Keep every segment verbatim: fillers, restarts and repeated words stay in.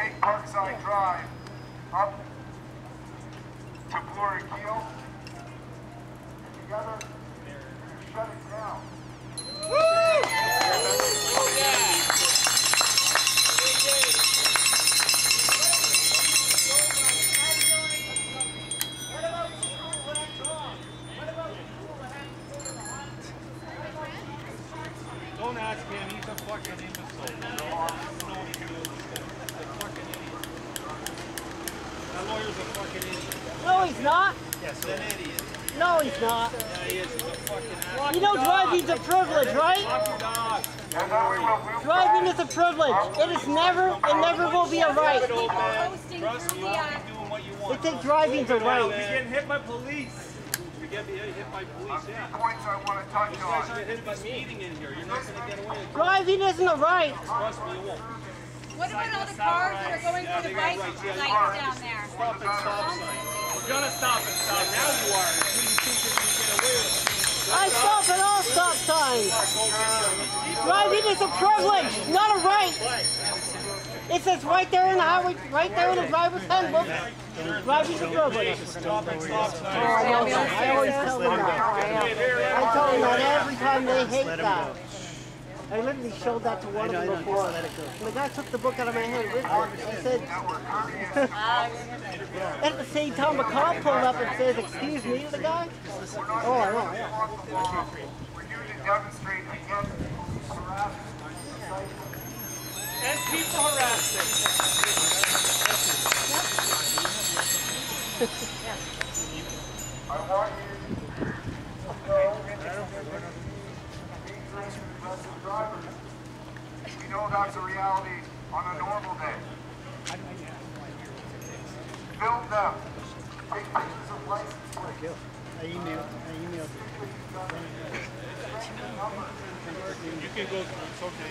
take Parkside Drive up to Bloor and Keel. And together, shut it down. Woo! Oh, yeah. Don't ask him, he's a fucking imbecile. You know what he can do. He's a fucking idiot. That lawyer's a fucking idiot. No, he's not. Yes, an idiot. No, he's not. Yeah, he is. He's a fucking ass. You know driving's a privilege, right? Driving is a privilege. It is never, it never will be a right. Trust me, you're doing what you want. They think driving's a right. You're getting hit by police. You get hit by police, yeah. Points I want to touch on. You guys are hit by speeding in here. You're not going to get away with it. Driving isn't a right. Trust me, you won't. What about all the cars that are going through the bike lights down there? Stop and stop sign. You're going to stop and stop. Now you are. You think you're going to get away with it. I stop at all stop signs. Driving is a privilege, not a right. It says right there in the highway, right there in the driver's handbook. Driving is a privilege. Stop and stop sign. Oh, I know that. I always tell them that. I tell them that every time they hate that. I literally showed that to one of them before. And the guy took the book out of my hand with me. I said, at the same time, a cop pulled up and says, "Excuse me," the guy. Oh, I know, yeah. We're here to demonstrate against harassment. And people harassing. I want you to know aggressive drivers. We know that's a reality on a normal day. Film them. Take pictures of license plates. I emailed. I emailed. You can go. It's okay.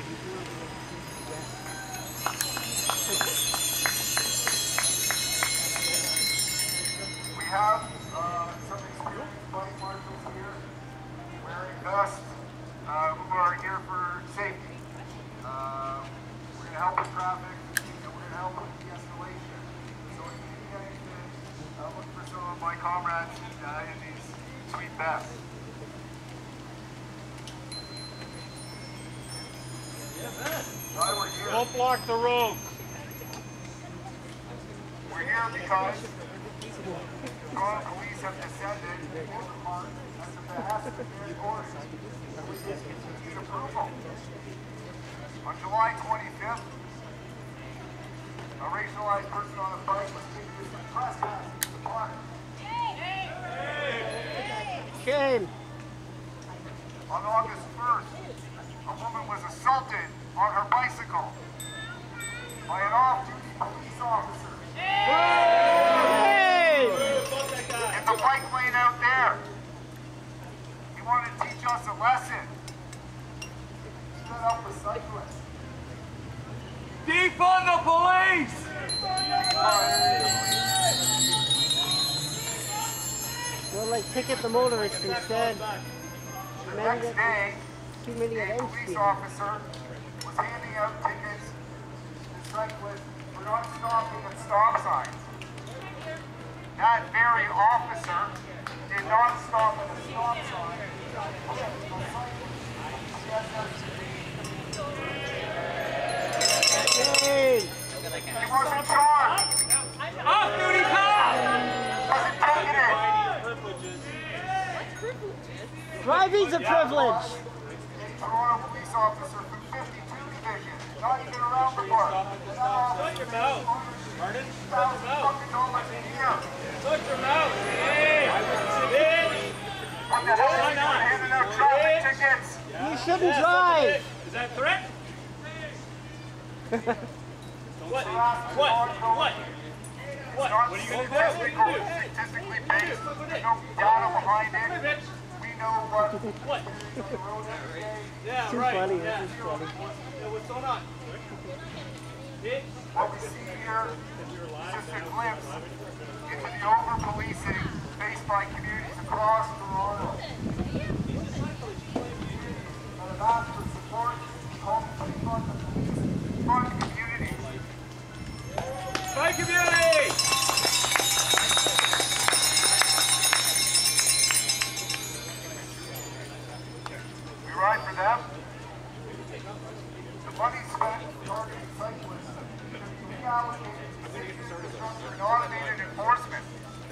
We have uh, some experienced bike marshals here wearing vests uh, who are here for safety. Uh, we're going to help with traffic and we're going to help with de-escalation. So if you need anything, uh, look for some of my comrades uh, in these sweet vests. Why we're here? Don't block the road. We're here because Toronto police have descended on the park at the behest of their orders, and we discontinued approval. On July twenty-fifth, a racialized person on a bike was convicted of trespassing in the park. Shame. On August first, a woman was assaulted on her bicycle by an off-duty police officer. Hey! In the bike lane out there. He wanted to teach us a lesson. Stood up for cyclists. Defund the police! Well, like ticket the motorist instead. The next day, Too many a events police here. officer was handing out tickets to cyclists for not stopping at stop signs. That very officer did not stop at a stop sign. Hey! He wasn't charged. Off-duty cop! Wasn't ticketed. Driving's a privilege. A Toronto police officer from fifty-two Division, not even around the park. Shut your mouth. Pardon? Shut your mouth. Shut your mouth. Hey! Bitch! What the hell is he doing handing out traffic tickets? You shouldn't drive. Is that a threat? What? What? What? What? What are you going to do? What are you going to do? Statistically based. There's no data behind it. We know what. What? Yeah, Too right. funny. Yeah. This is funny. Yeah, what's going on? Bitch. What we see here is just a glimpse into the over-policing faced by communities across Toronto. And I've asked for support, call to fund the police, fund communities. Hi, community! We ride for them. The money spent targeting cyclists should be reallocated to safety infrastructure and automated enforcement.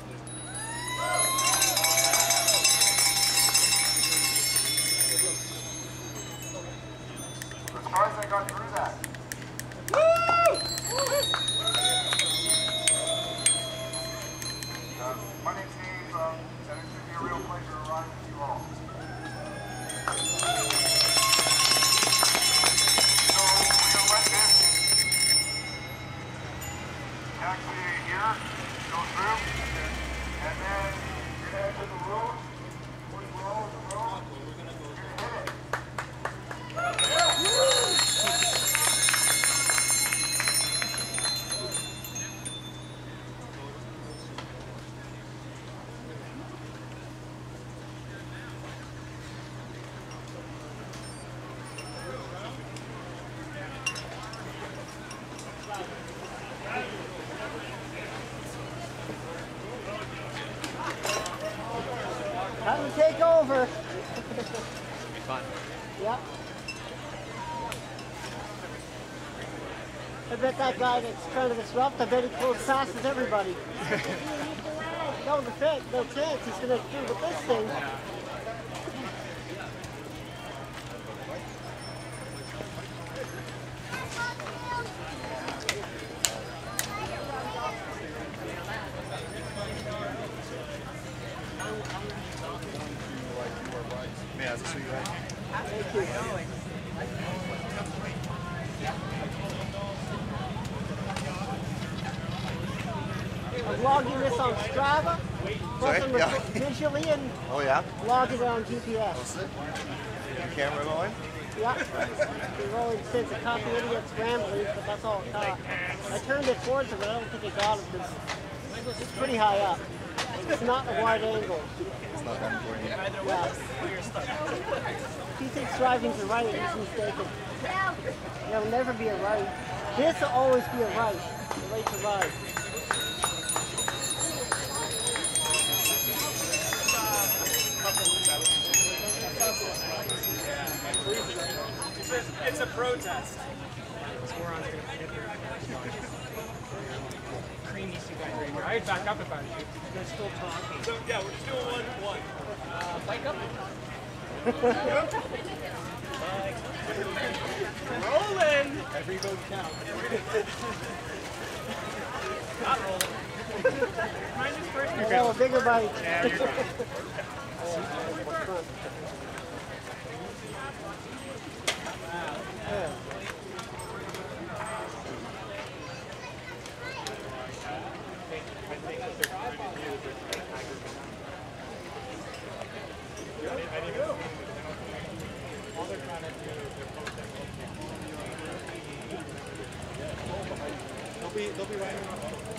I'm surprised I got through that. Uh, my name's Dave, um, and it's going to be a real pleasure to ride with you all. So we're going to let this actually here go through, and then you're going to head to the road, towards the road, the road, you're going to hit it. Time to take over. Should be fun. Yep. I bet that guy that's trying to disrupt, I bet he close passes everybody. No defense, no chance he's going to do with this thing. May I see you right? Thank you. I'm logging this on Strava, Sorry? both Yeah. visually and Oh yeah? logging it on G P S. Your camera going? Yeah. We're rolling since the copy idiot's rambling, but that's all it caught. I turned it towards him, but I don't think it got him because it's pretty high up. It's not a wide angle. It's not one for you. Yeah. If he thinks driving's a right, he's mistaken. There'll never be a right. This will always be a right. The right to ride. It's a protest. Cream these two guys right here. I'd back up if I was you. They're still talking. So, yeah, we're just doing one, one. Uh, bike up. Rolling! Every vote counts. Not rolling. Mine is first. Oh, a bigger bike. Yeah, you're fine. Yeah. They'll be, they'll be right around.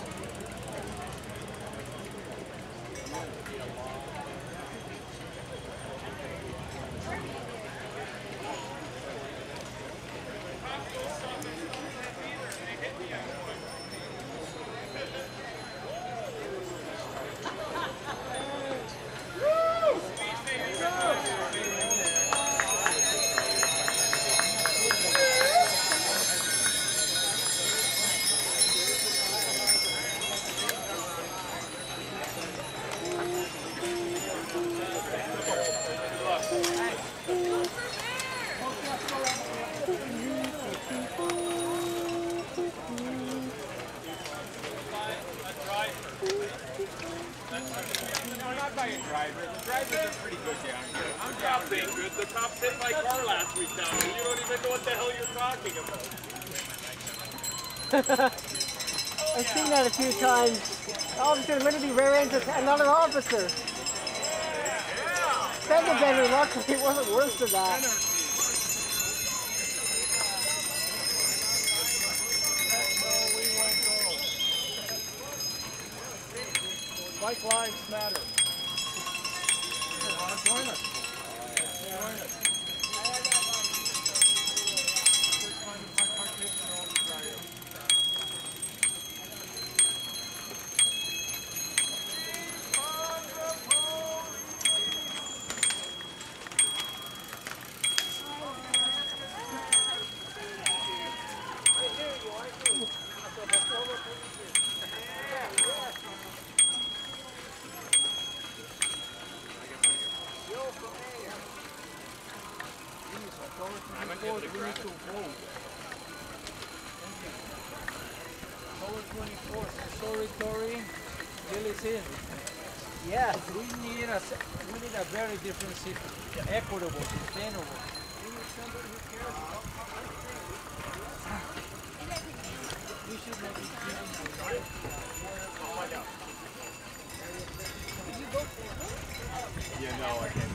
Drivers. The drivers are pretty good down here. I'm cops ain't good. The cops hit my car last week down here. You don't even know what the hell you're talking about. I've seen that a few times. Officer literally rear ends another officer. Yeah. Fender bender, luckily it wasn't worse than that. Bike lives matter. Join us. Join us. twenty-four. Sorry, Tori. Bill is in. Yes. We need a se- we need a very different city. Equitable, sustainable. We need somebody who cares about public things. We should make it beautiful, right? Oh, I know. Did you go for it? Yeah, no, I can't.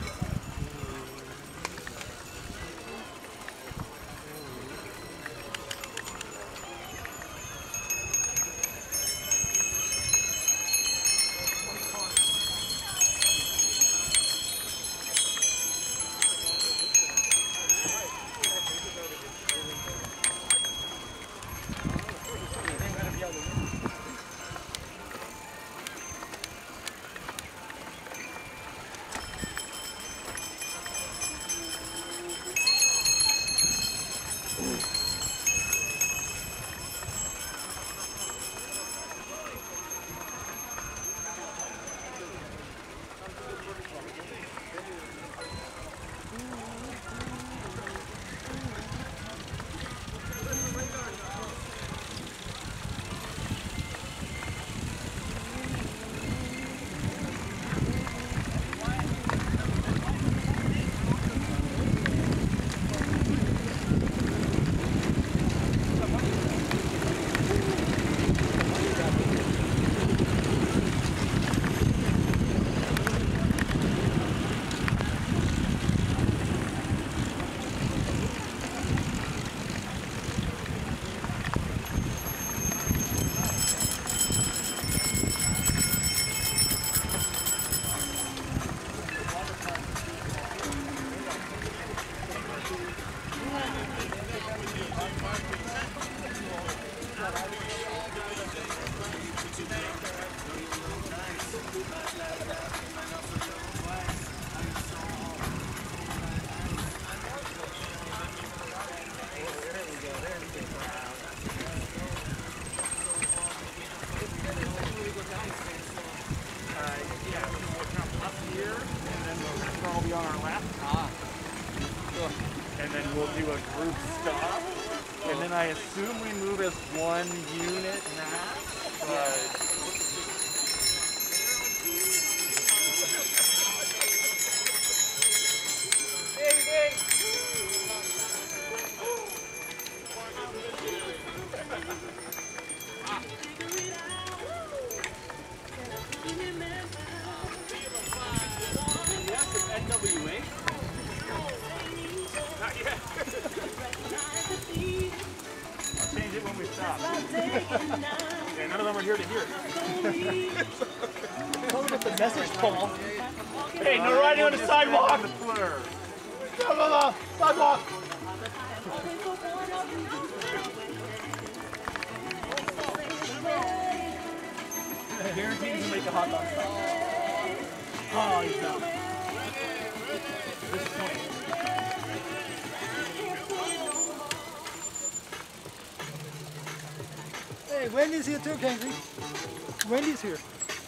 And then we'll do a group stop. And then I assume we move as one unit max. But yeah, none of them are here to hear it. Tell them it's a message, Paul. Hey, no riding on the sidewalk! Come on, sidewalk! Guaranteed he's gonna make a hot dog stop. Oh, he's not. This is funny. Hey, Wendy's here too, Kenzie. Wendy's here.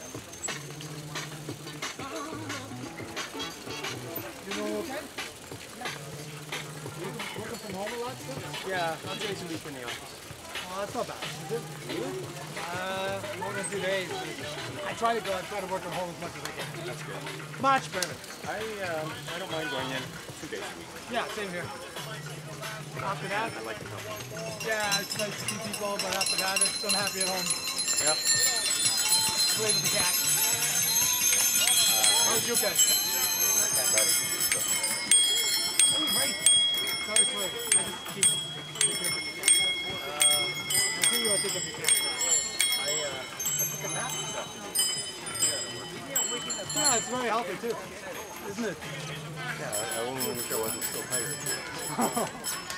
You doing okay? You working from home a lot still? Yeah, I'm doing some week in the office. Oh, that's not bad. Is it? Uh, more than two days. I try to go. I try to work from home as much as I can. That's good. Much better. I, um, I don't mind going in two days a week. Yeah, same here. After that, I like the company. yeah, it's nice to see people, but after that, it's, I'm happy at home. Yep. Play with the cat. How's your cat? Oh, right. Sorry, sorry. I just keep thinking of the cat. Uh, I see you, I think of the cat. I, uh, I took a nap this afternoon. Yeah, it's very healthy too, isn't it? Yeah, I, I only wish I wasn't so tired.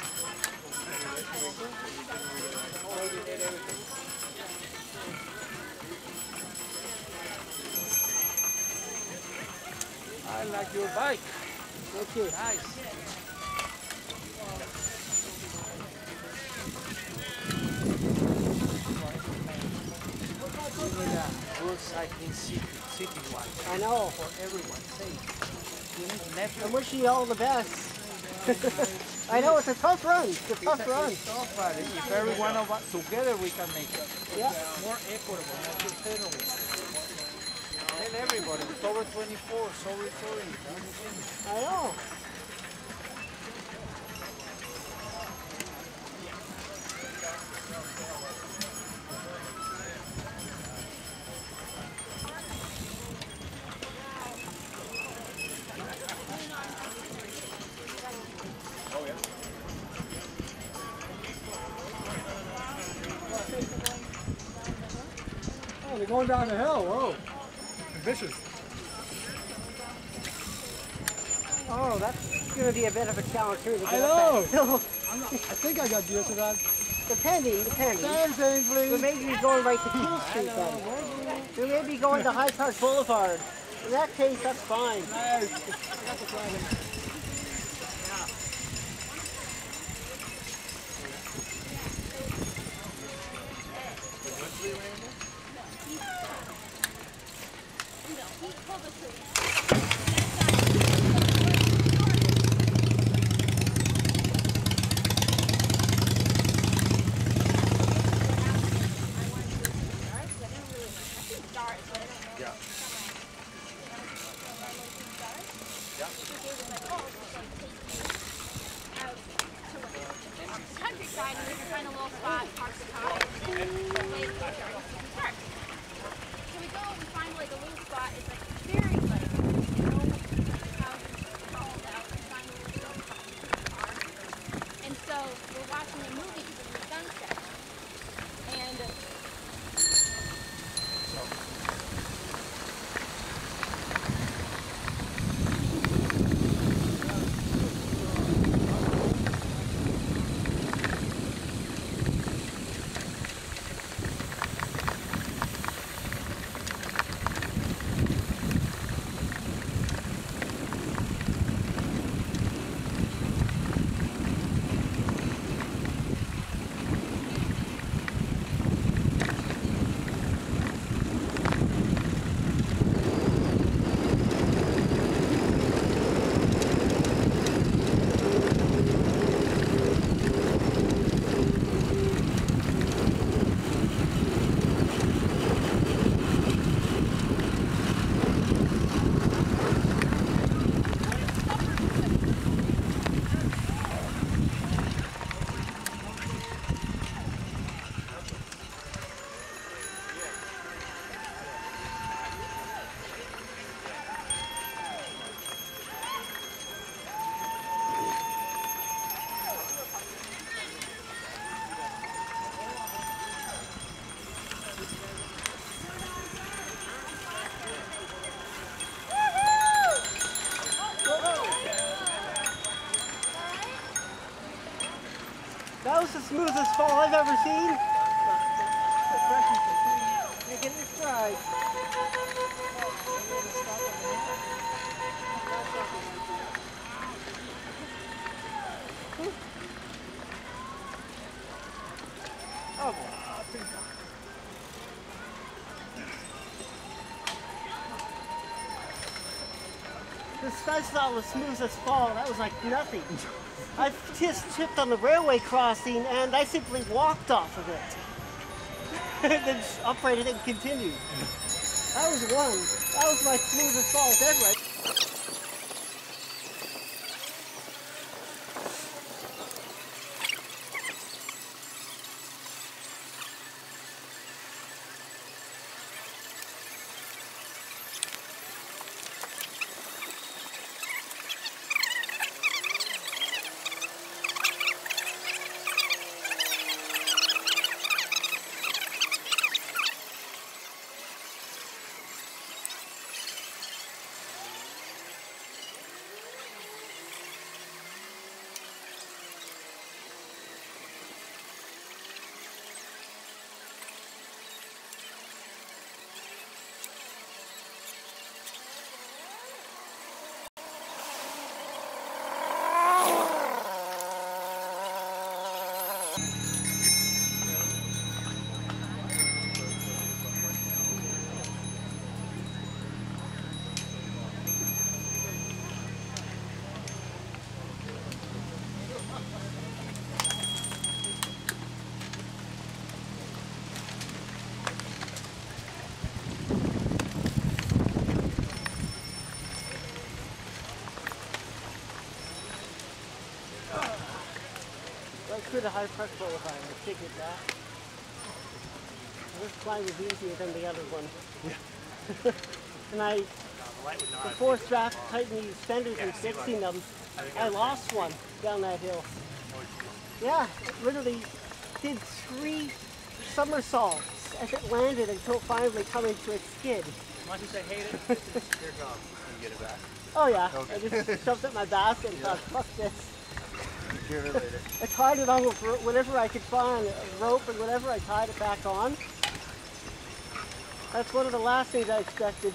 I like your bike. Okay, nice. Good cycling city, city-wide. I know. For everyone's sake. You need never I wish you all the best. I know it's a tough run. It's a tough It's, run. it's tough, but if every one of us together we can make it. Yeah. More equitable, more sustainable. Tell everybody, it's over twenty-four, sorry, sorry. I know. Oh, they're going down the hill. Whoa. Vicious. Oh, that's going to be a bit of a challenge here to get I up know. that hill. I'm not, I think I got used to that. Depending, depending. Same thing, We please. may be going right to Cool Street then. We may be going to Hyde Park Boulevard. In that case, that's fine. Nice. That's the problem. Countryside, and we can find a little spot, park the car, and play the car. Park. So we go, we find like a little spot. It's like very like you know, houses called out. We find a little spot for the car. And so we're watching a movie because it's the sunset. And That was the smoothest fall I've ever seen. Making it stride. Oh, this that's not the smoothest fall. That was like nothing. I just tripped on the railway crossing and I simply walked off of it. And then uprighted and continued. That was one. That was my smoothest fall ever. with a high pressure qualifier, I figured that. This climb was easier than the other one. Yeah. And I, before strap tightening these fenders and fixing them, I lost one down that hill. Yeah, it literally did three somersaults as it landed until it finally come into a skid. As much as I hate it, it's your job. You get it back. Oh yeah, Okay. I just shoved it in my basket and Yeah. thought, fuck this. Get it later. I tied it on with ro- whatever I could find, a rope and whatever, I tied it back on. That's one of the last things I expected.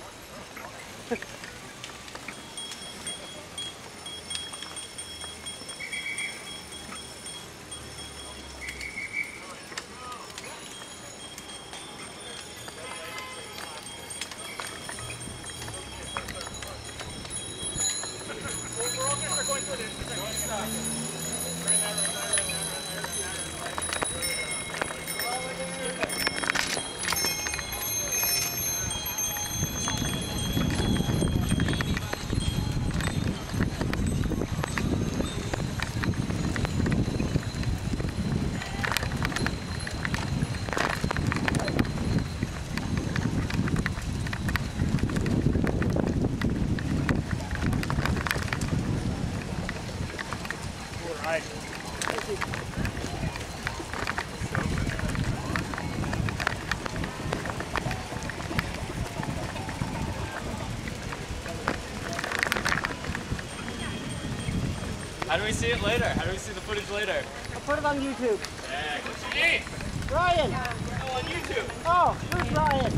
How do we see it later? How do we see the footage later? I'll put it on YouTube. Yeah, what's your name? Ryan! Oh, on YouTube. Oh, who's Ryan?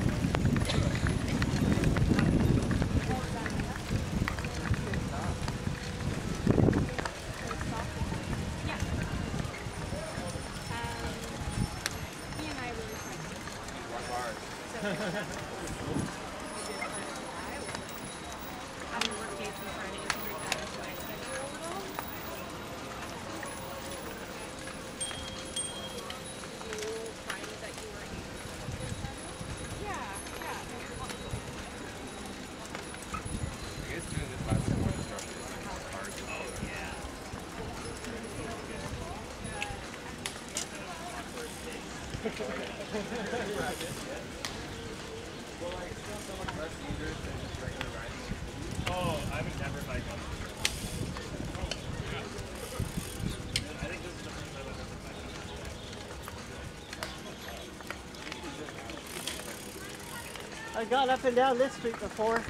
He and I really tried to. Having work days and trying to integrate that into my schedule a little. You find that you were able to focus on it? Yeah, yeah. I guess doing this last one instruction is like hard. Oh, yeah. Well, like, it's not so much less dangerous than just regular riding. Oh, I would never bike on this. I think this is the first time I've ever biked on this. I got up and down this street before.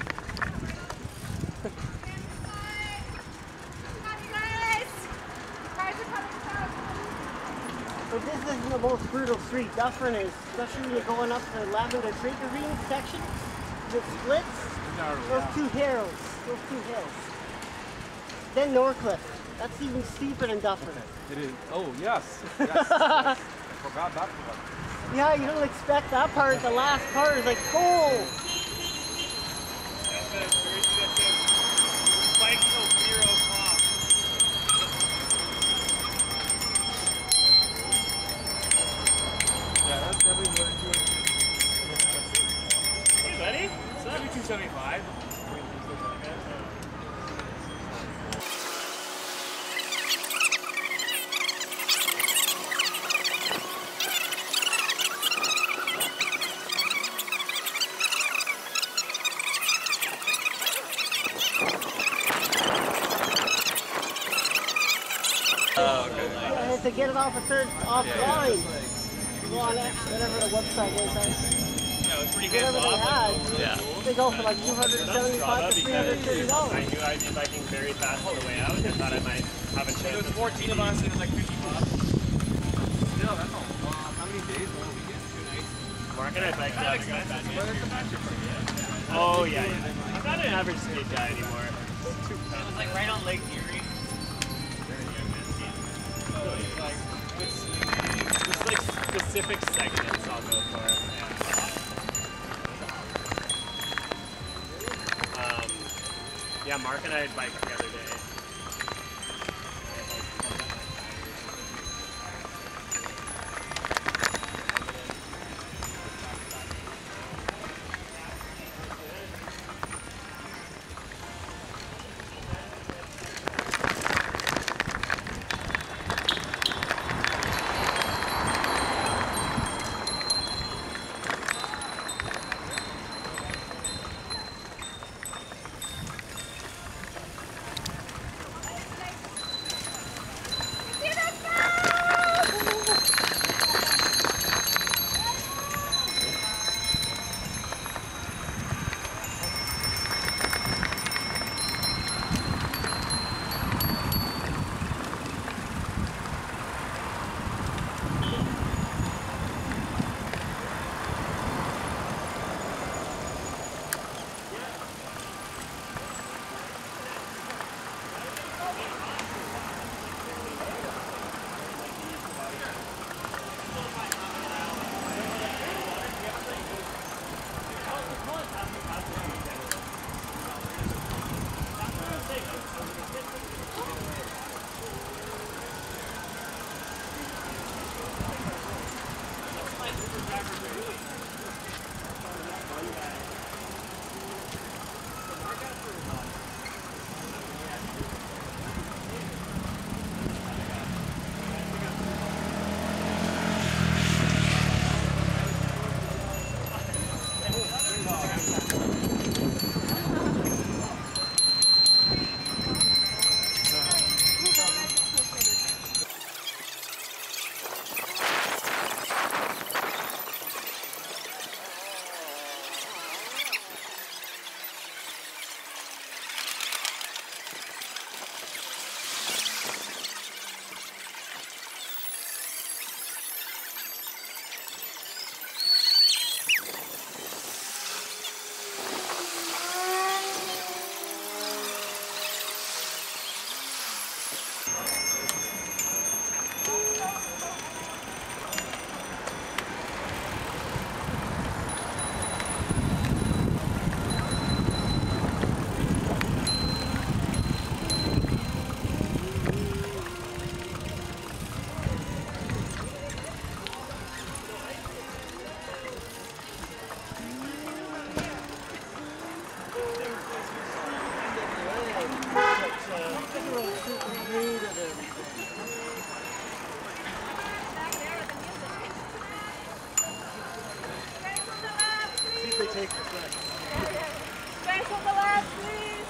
But this isn't the most brutal street. Dufferin is, especially when you're going up the Lavender Creek Ravine section. The splits, those two hills, those two hills. Then Norcliffe. That's even steeper than Dufferin. It is. Oh, yes. Yes. Yes. I forgot that one. Yeah, you don't expect that part. The last part is like, oh! Bike till zero o'clock. Yeah, that's definitely what it's doing. Hey, buddy. It's not two seventy-five. Oh, okay. I had to get it off a third offline. Go on X, whatever the website is. I, Yeah, it's pretty good. whatever they had. Yeah. They go for like two hundred seventy-five to three hundred thirty I dollars. knew I'd be biking very fast on the way out. I thought I might have a chance. It was fourteen of us, and it was like fifty bucks. Still, that's all. Uh, how many days? One weekend? Two nights? Mark and I biked Kind up. of expensive, but it's a match for you. Oh, yeah, yeah. I'm not an average skate guy anymore. It was like right on Lake Erie. So it's like, it's, it's like specific segments I'll go for. Yeah. Um, yeah, Mark and I biked the other day. they take effect. Thanks for the last, please.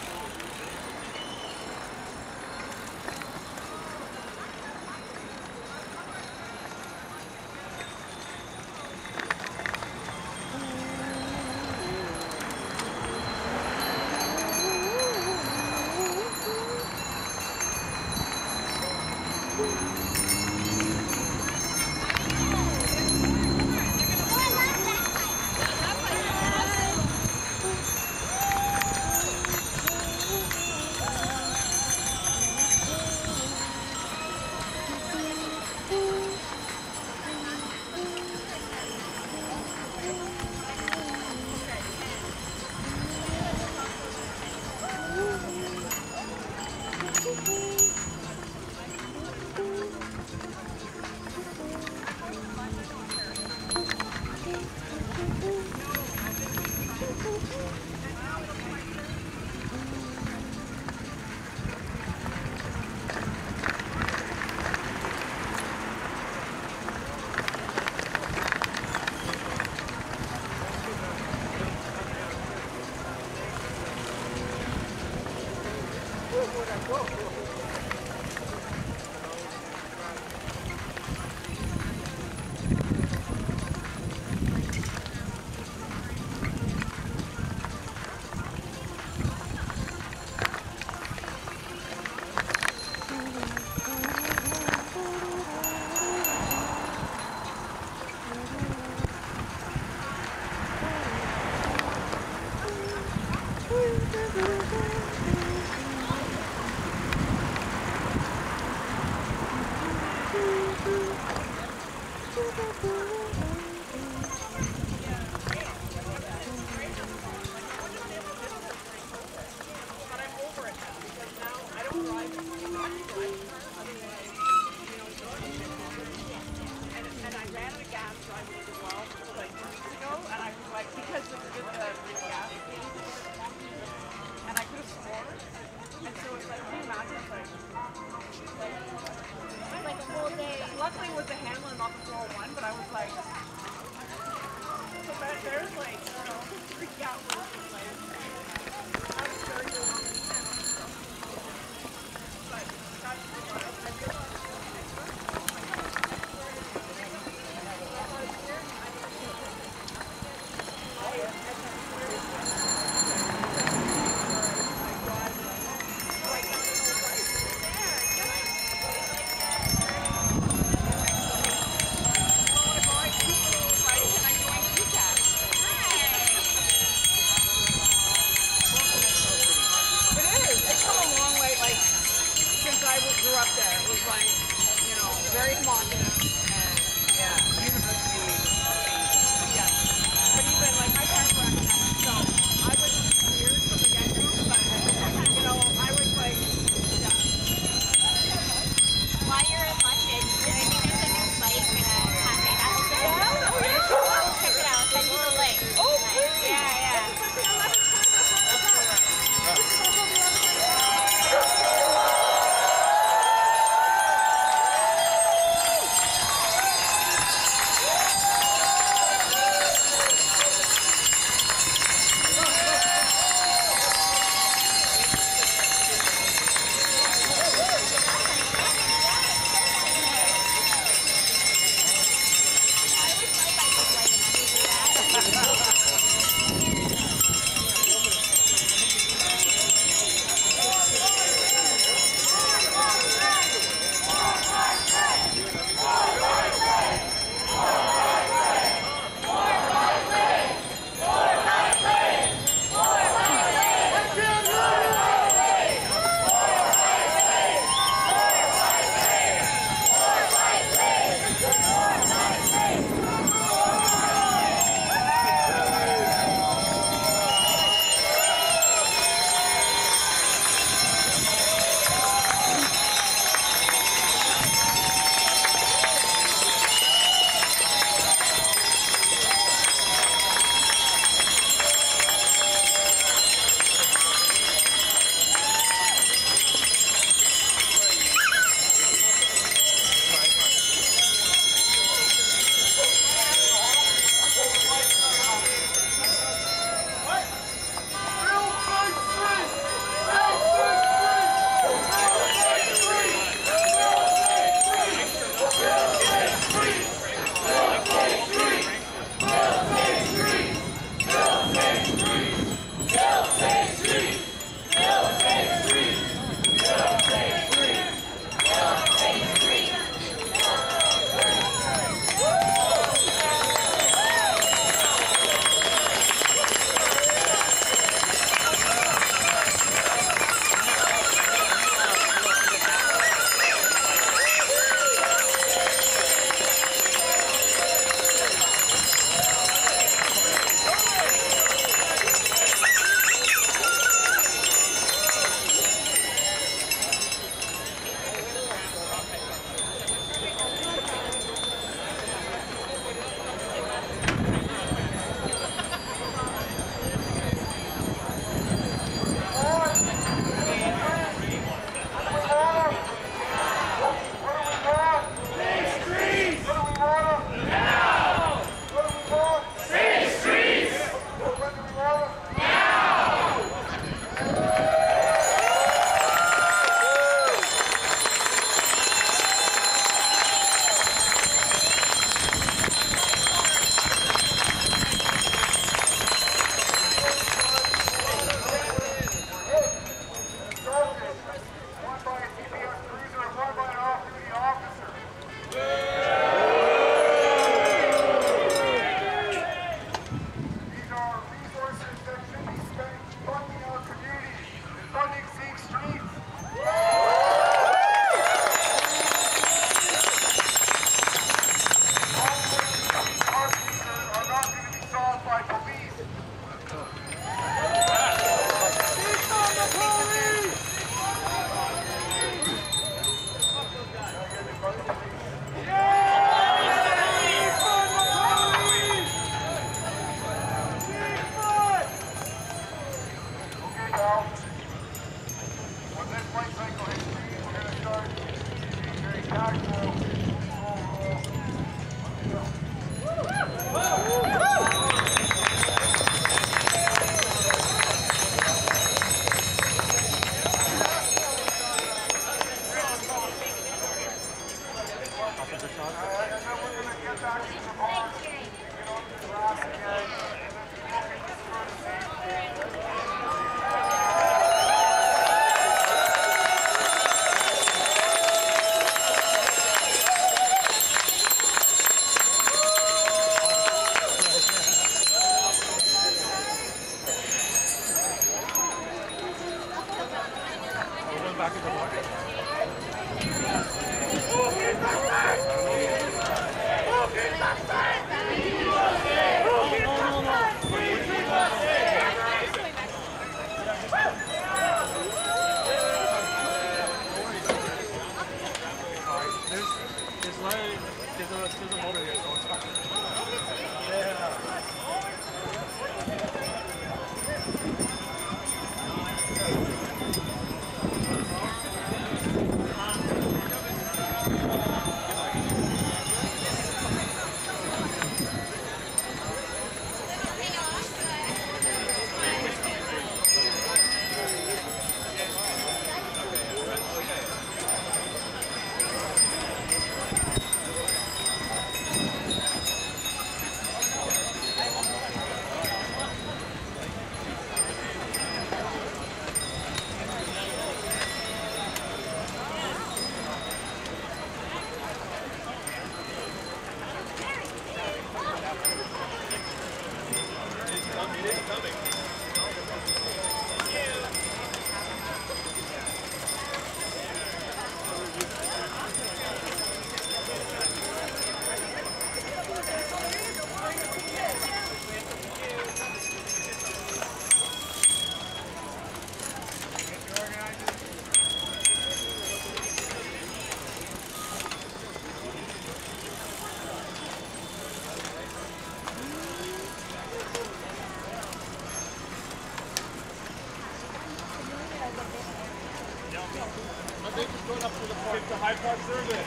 Get the high park survey.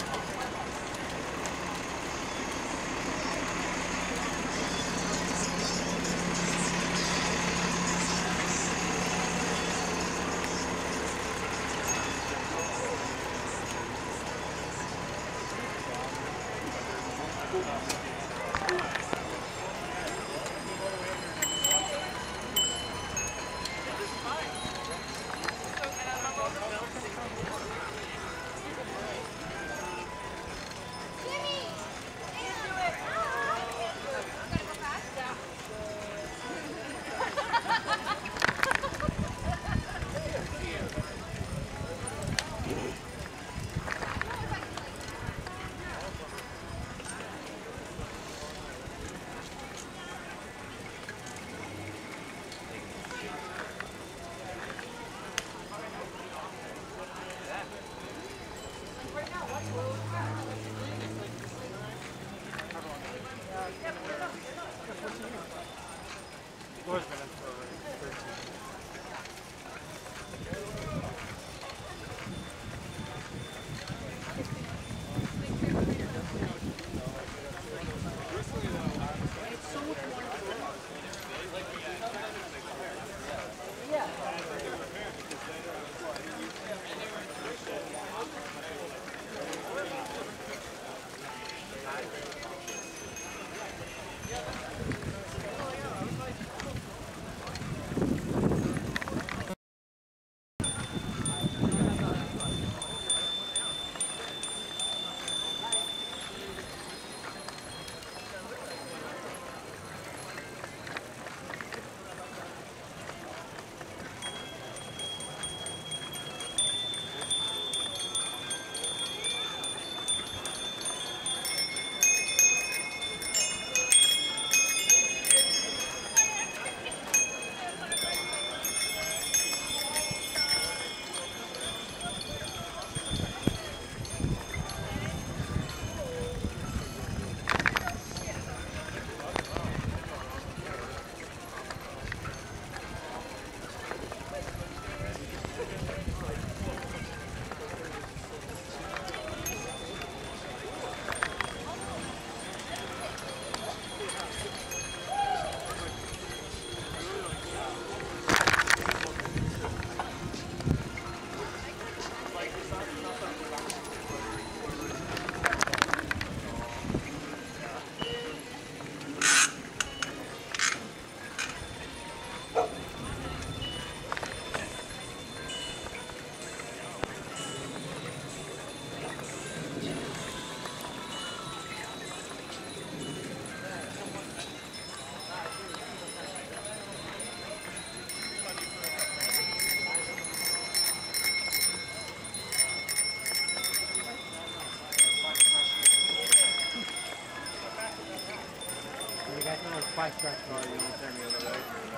Five trucks. Oh, you want to turn the other way?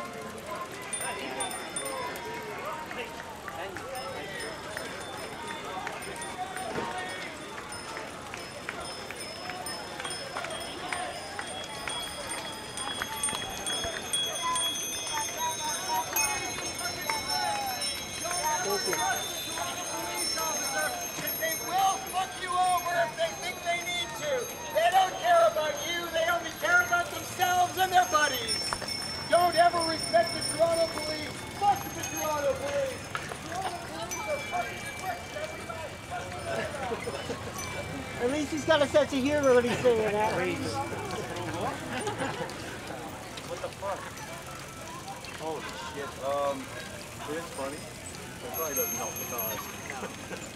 They will fuck you over if they think they need to. They don't care about you. They only care about themselves and their buddies. Don't ever respect the Toronto police. Fuck the Toronto police. Toronto police are fucking pricks, everybody. At least he's got a sense of humor when he's saying that. What the fuck? Holy shit. Um, it is funny. It probably doesn't help the cause.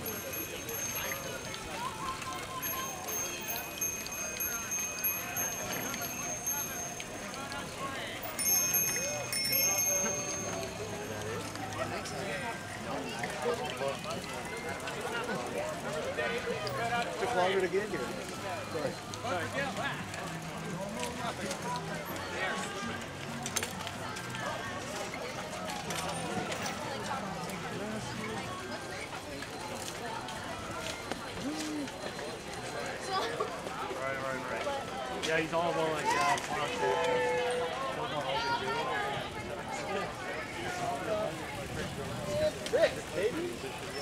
get in here. Sorry. Yeah, he's all about like, yeah, Rick, baby.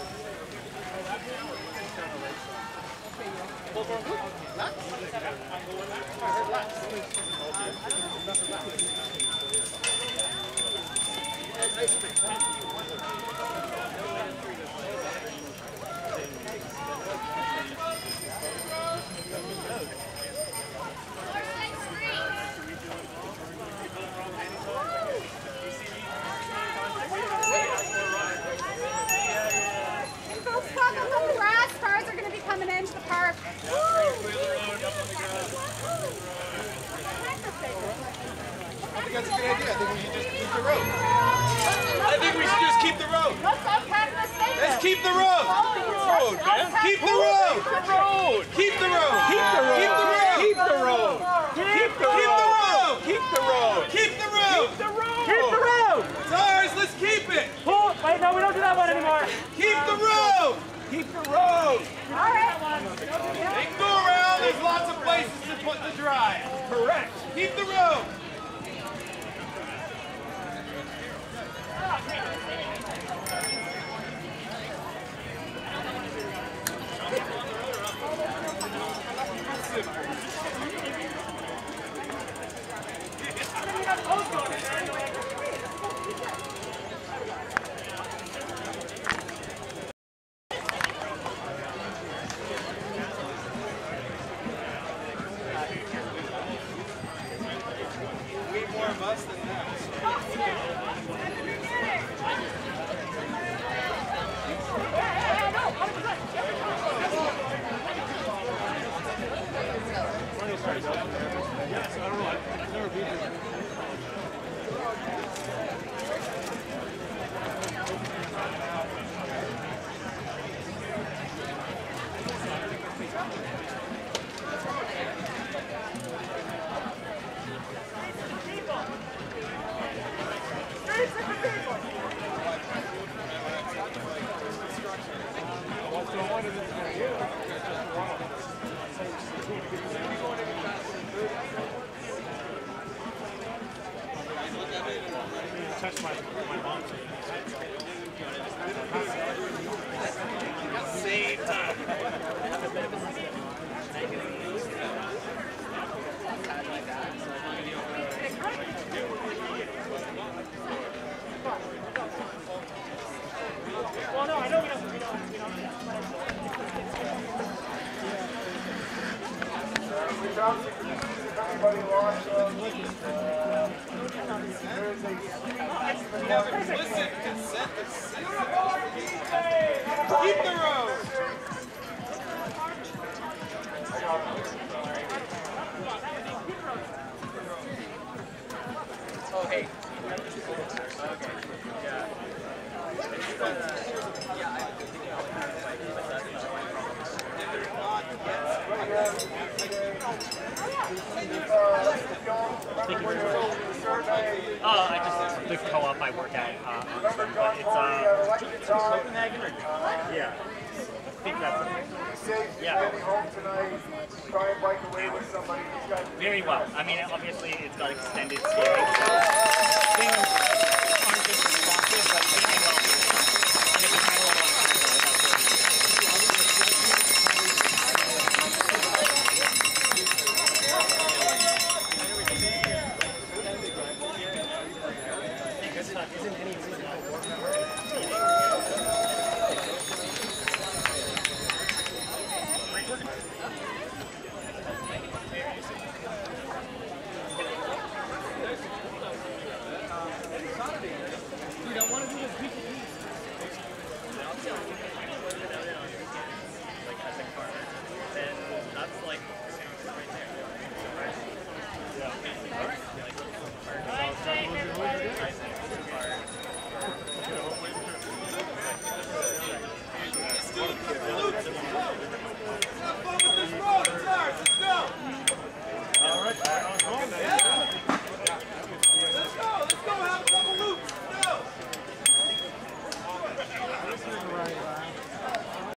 Coming into the park. I think that's a good idea. I think we should just keep the road. I think we should just keep the road. Let's unpack this thing. Let's keep the road. road, man. Keep the road. The road! Keep the road. Keep the road! Keep the road. Keep the road! Keep the road. Keep the road! Keep the road. Keep the road! Keep the road! It's ours. Let's keep it. Pull. Wait, no, we don't do that one anymore. Keep the road. Keep the road. All right. They can go around. There's lots of places to put the drive. Correct. Keep the road. Way more of us than them. touch my, my mom. Same time. Well, no, I know we don't. We don't. We don't. Which obviously, if anybody lost, uh, uh, there is a Listen, consent is keep the road. Oh, hey. Okay. Yeah. It's, uh, yeah, I think I'll have to fight, but that's not my problem. If they're not Uh, I just, the co-op I work at, uh, but it's, uh, Copenhagen or, yeah, I think that's it. safe, Yeah. getting home tonight, try and bike away with somebody who's got Very well. I mean, obviously it's got extended steering, so things aren't just responsive, but really well. And if it's kind of on time, isn't any reason